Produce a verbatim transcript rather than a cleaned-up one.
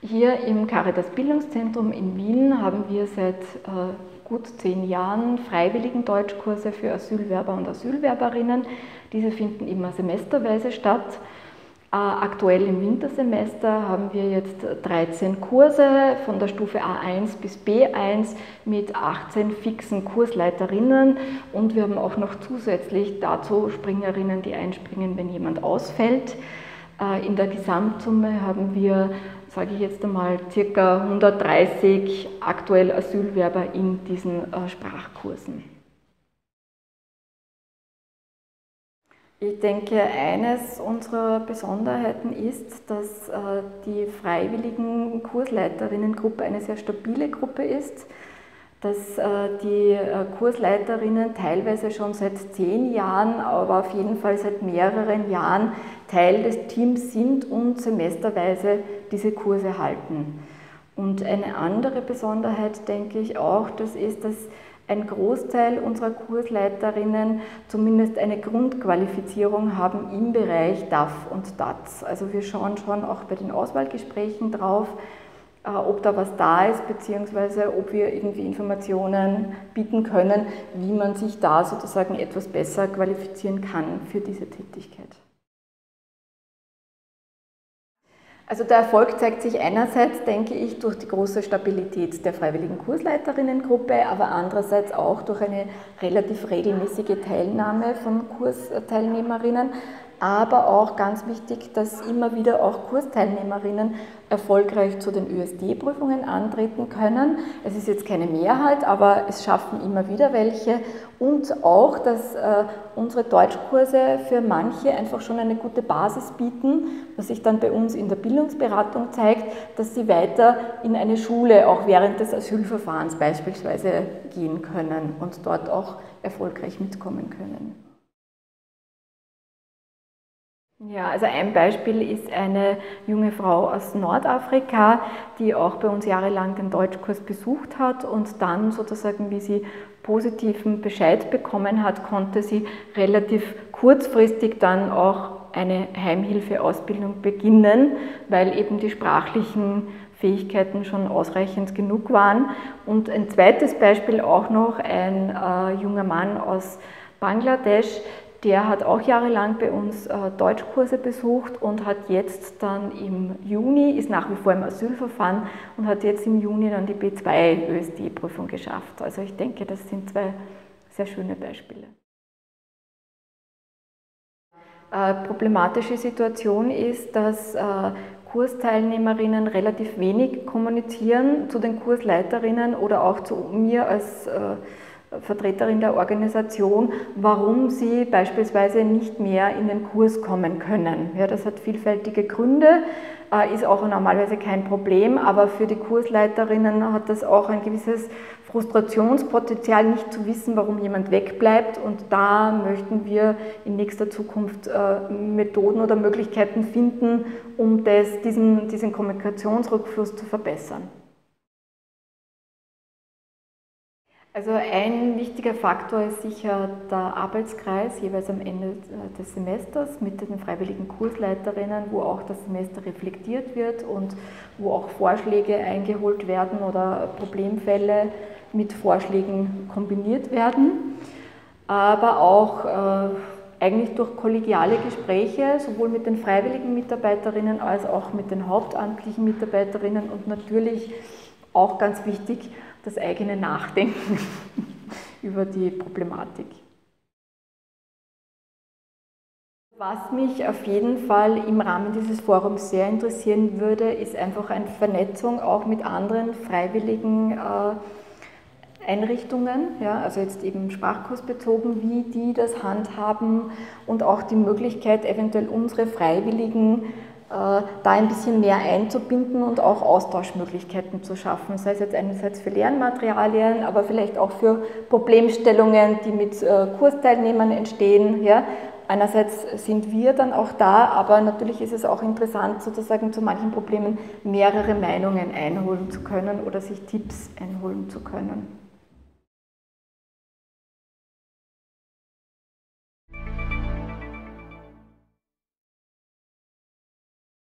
Hier im Caritas Bildungszentrum in Wien haben wir seit äh, gut zehn Jahren freiwilligen Deutschkurse für Asylwerber und Asylwerberinnen. Diese finden immer semesterweise statt. Äh, aktuell im Wintersemester haben wir jetzt dreizehn Kurse von der Stufe A eins bis B eins mit achtzehn fixen Kursleiterinnen und wir haben auch noch zusätzlich dazu Springerinnen, die einspringen, wenn jemand ausfällt. In der Gesamtsumme haben wir, sage ich jetzt einmal, ca. hundertdreißig aktuell Asylwerber in diesen Sprachkursen. Ich denke, eines unserer Besonderheiten ist, dass die freiwilligen Kursleiterinnengruppe eine sehr stabile Gruppe ist, dass die Kursleiterinnen teilweise schon seit zehn Jahren, aber auf jeden Fall seit mehreren Jahren Teil des Teams sind und semesterweise diese Kurse halten. Und eine andere Besonderheit, denke ich auch, das ist, dass ein Großteil unserer Kursleiterinnen zumindest eine Grundqualifizierung haben im Bereich D A F und D A Z. Also wir schauen schon auch bei den Auswahlgesprächen drauf, ob da was da ist, beziehungsweise ob wir irgendwie Informationen bieten können, wie man sich da sozusagen etwas besser qualifizieren kann für diese Tätigkeit. Also der Erfolg zeigt sich einerseits, denke ich, durch die große Stabilität der freiwilligen Kursleiterinnengruppe, aber andererseits auch durch eine relativ regelmäßige Teilnahme von Kursteilnehmerinnen, aber auch ganz wichtig, dass immer wieder auch Kursteilnehmerinnen erfolgreich zu den Ö S D-Prüfungen antreten können. Es ist jetzt keine Mehrheit, aber es schaffen immer wieder welche und auch, dass äh, unsere Deutschkurse für manche einfach schon eine gute Basis bieten, was sich dann bei uns in der Bildungsberatung zeigt, dass sie weiter in eine Schule auch während des Asylverfahrens beispielsweise gehen können und dort auch erfolgreich mitkommen können. Ja, also ein Beispiel ist eine junge Frau aus Nordafrika, die auch bei uns jahrelang den Deutschkurs besucht hat und dann sozusagen, wie sie positiven Bescheid bekommen hat, konnte sie relativ kurzfristig dann auch eine Heimhilfeausbildung beginnen, weil eben die sprachlichen Fähigkeiten schon ausreichend genug waren. Und ein zweites Beispiel auch noch, ein äh, junger Mann aus Bangladesch, der hat auch jahrelang bei uns äh, Deutschkurse besucht und hat jetzt dann im Juni, ist nach wie vor im Asylverfahren und hat jetzt im Juni dann die B zwei Ö S D-Prüfung geschafft. Also ich denke, das sind zwei sehr schöne Beispiele. Äh, problematische Situation ist, dass äh, Kursteilnehmerinnen relativ wenig kommunizieren zu den Kursleiterinnen oder auch zu mir als äh, Vertreterin der Organisation, warum sie beispielsweise nicht mehr in den Kurs kommen können. Ja, das hat vielfältige Gründe, äh, ist auch normalerweise kein Problem, aber für die Kursleiterinnen hat das auch ein gewisses Frustrationspotenzial, nicht zu wissen, warum jemand wegbleibt, und da möchten wir in nächster Zukunft äh, Methoden oder Möglichkeiten finden, um das, diesen, diesen Kommunikationsrückfluss zu verbessern. Also ein wichtiger Faktor ist sicher der Arbeitskreis, jeweils am Ende des Semesters mit den freiwilligen Kursleiterinnen, wo auch das Semester reflektiert wird und wo auch Vorschläge eingeholt werden oder Problemfälle mit Vorschlägen kombiniert werden. Aber auch äh, eigentlich durch kollegiale Gespräche, sowohl mit den freiwilligen Mitarbeiterinnen als auch mit den hauptamtlichen Mitarbeiterinnen und natürlich auch ganz wichtig, das eigene Nachdenken über die Problematik. Was mich auf jeden Fall im Rahmen dieses Forums sehr interessieren würde, ist einfach eine Vernetzung auch mit anderen freiwilligen äh, Einrichtungen, ja, also jetzt eben sprachkursbezogen, wie die das handhaben und auch die Möglichkeit, eventuell unsere Freiwilligen da ein bisschen mehr einzubinden und auch Austauschmöglichkeiten zu schaffen, sei es jetzt einerseits für Lernmaterialien, aber vielleicht auch für Problemstellungen, die mit Kursteilnehmern entstehen. Ja. Einerseits sind wir dann auch da, aber natürlich ist es auch interessant, sozusagen zu manchen Problemen mehrere Meinungen einholen zu können oder sich Tipps einholen zu können.